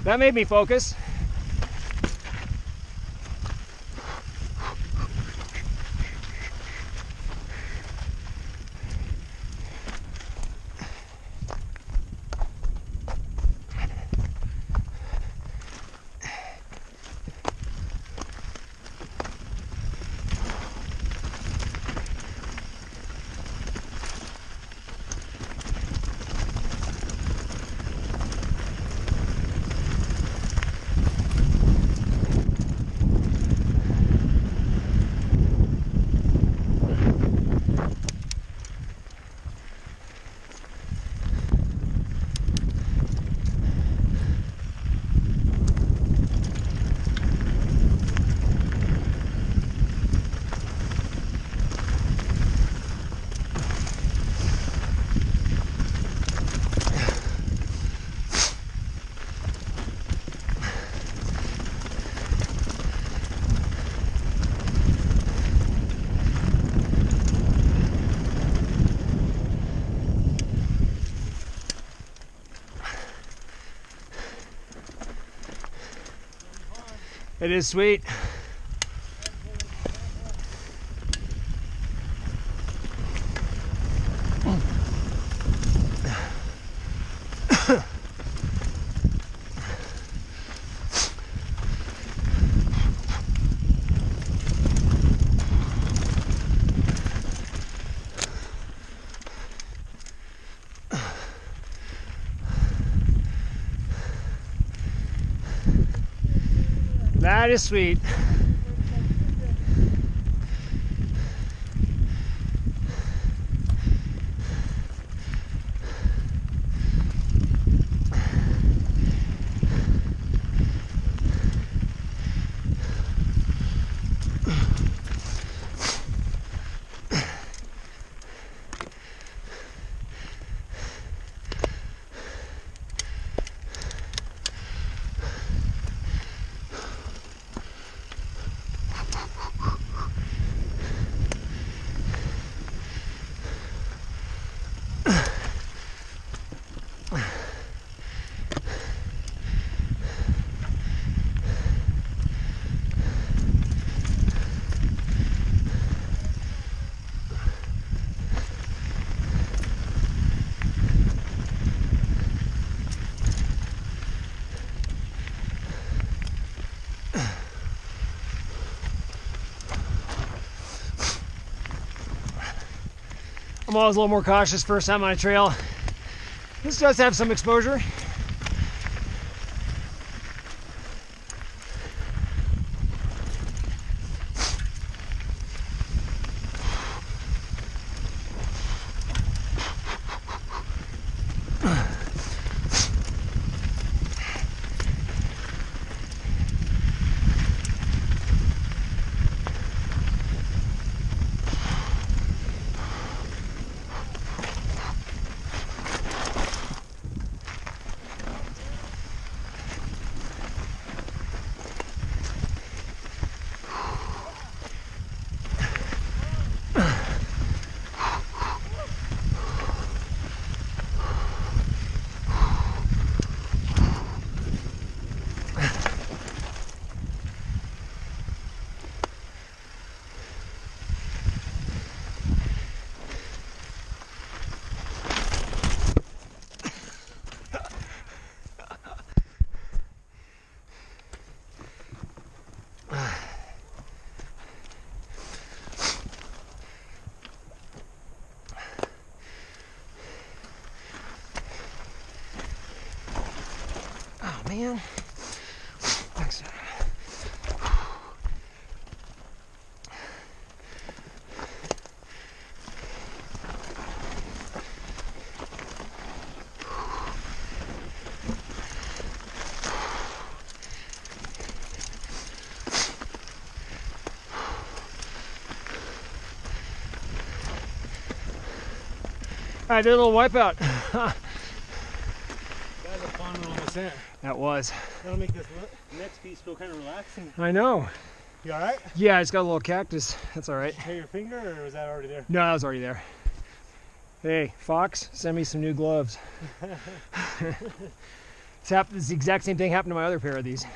That made me focus. It is sweet. That is sweet. I'm always a little more cautious first time on a trail. This does have some exposure. Man. Thanks. I did a little wipeout. That was a fun little descent. That was. That'll make this next piece feel kind of relaxing. I know. You alright? Yeah, it's got a little cactus. That's alright. Hit your finger, or was that already there? No, that was already there. Hey, Fox, send me some new gloves. This the exact same thing happened to my other pair of these.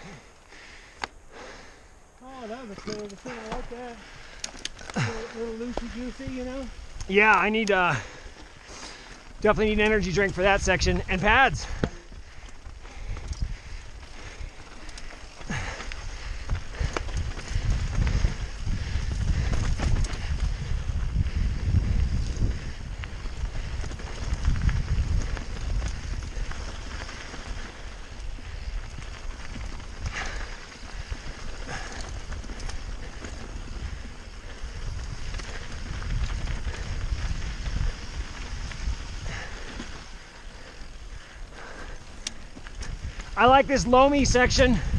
Oh, that was cool. The thing I like that. Little loosey goosey, you know? Yeah, I need definitely need an energy drink for that section and pads. I like this loamy section.